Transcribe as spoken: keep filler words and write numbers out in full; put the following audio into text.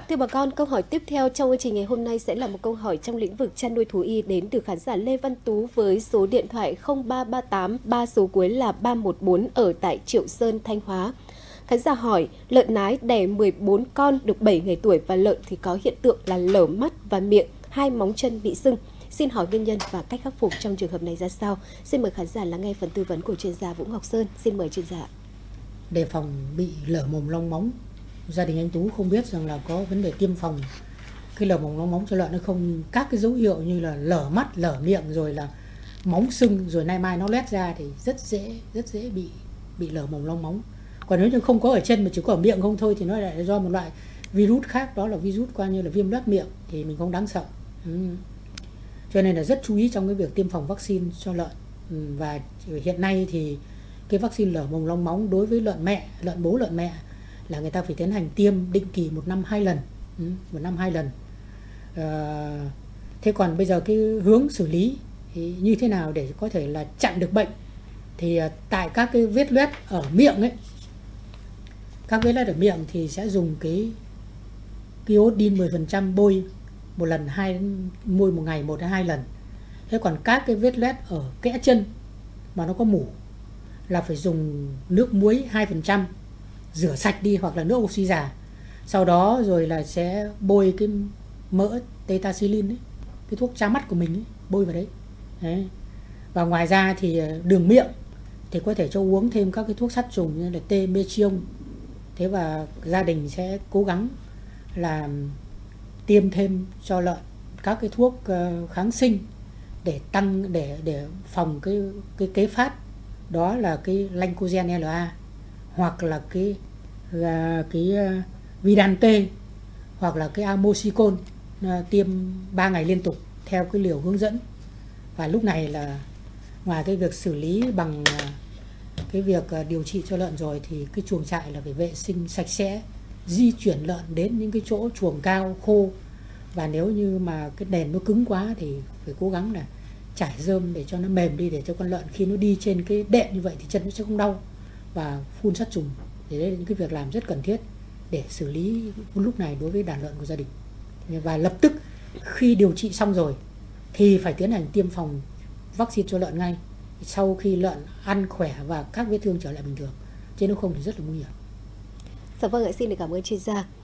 Thưa bà con, câu hỏi tiếp theo trong chương trình ngày hôm nay sẽ là một câu hỏi trong lĩnh vực chăn nuôi thú y đến từ khán giả Lê Văn Tú với số điện thoại không ba ba tám, ba số cuối là ba một bốn ở tại Triệu Sơn, Thanh Hóa. Khán giả hỏi, lợn nái đẻ mười bốn con được bảy ngày tuổi và lợn thì có hiện tượng là lở mắt và miệng, hai móng chân bị sưng. Xin hỏi nguyên nhân và cách khắc phục trong trường hợp này ra sao? Xin mời khán giả lắng nghe phần tư vấn của chuyên gia Vũ Ngọc Sơn. Xin mời chuyên gia. Đề phòng bị lở mồm long móng, gia đình anh Tú không biết rằng là có vấn đề tiêm phòng cái lở mồm long móng cho lợn hay không. Các cái dấu hiệu như là lở mắt, lở miệng rồi là móng sưng rồi nay mai nó loét ra thì rất dễ rất dễ bị bị lở mồm long móng. Còn nếu như không có ở chân mà chỉ có ở miệng không thôi thì nó lại do một loại virus khác, đó là virus coi như là viêm loét miệng thì mình không đáng sợ. Ừ. Cho nên là rất chú ý trong cái việc tiêm phòng vaccine cho lợn. Ừ. Và hiện nay thì cái vaccine lở mồm long móng đối với lợn mẹ, lợn bố lợn mẹ là người ta phải tiến hành tiêm định kỳ một năm hai lần, ừ. một năm hai lần. À, thế còn bây giờ cái hướng xử lý thì như thế nào để có thể là chặn được bệnh thì tại các cái vết loét ở miệng ấy, các vết loét ở miệng thì sẽ dùng cái iodine mười phần trăm bôi một lần, hai bôi một ngày một đến hai lần. Thế còn các cái vết loét ở kẽ chân mà nó có mủ là phải dùng nước muối hai phần trăm rửa sạch đi hoặc là nước oxy già. Sau đó rồi là sẽ bôi cái mỡ tetracycline ấy, cái thuốc tra mắt của mình ấy, bôi vào đấy. Đấy. Và ngoài ra thì đường miệng thì có thể cho uống thêm các cái thuốc sát trùng như là T-metrion. Thế và gia đình sẽ cố gắng là tiêm thêm cho lợn các cái thuốc kháng sinh để tăng để để phòng cái cái kế phát, đó là cái Lancogen lờ a hoặc là cái cái Vidan T hoặc là cái Amoxicillin, tiêm ba ngày liên tục theo cái liều hướng dẫn. Và lúc này là ngoài cái việc xử lý bằng cái việc điều trị cho lợn rồi thì cái chuồng trại là phải vệ sinh sạch sẽ, di chuyển lợn đến những cái chỗ chuồng cao khô, và nếu như mà cái nền nó cứng quá thì phải cố gắng là trải rơm để cho nó mềm đi, để cho con lợn khi nó đi trên cái đệm như vậy thì chân nó sẽ không đau, và phun sát trùng. Thì đấy là những cái việc làm rất cần thiết để xử lý lúc này đối với đàn lợn của gia đình. Và lập tức khi điều trị xong rồi thì phải tiến hành tiêm phòng vaccine cho lợn ngay sau khi lợn ăn khỏe và các vết thương trở lại bình thường, chứ nếu không thì rất là nguy hiểm. Dạ vâng ạ, xin được cảm ơn chuyên gia.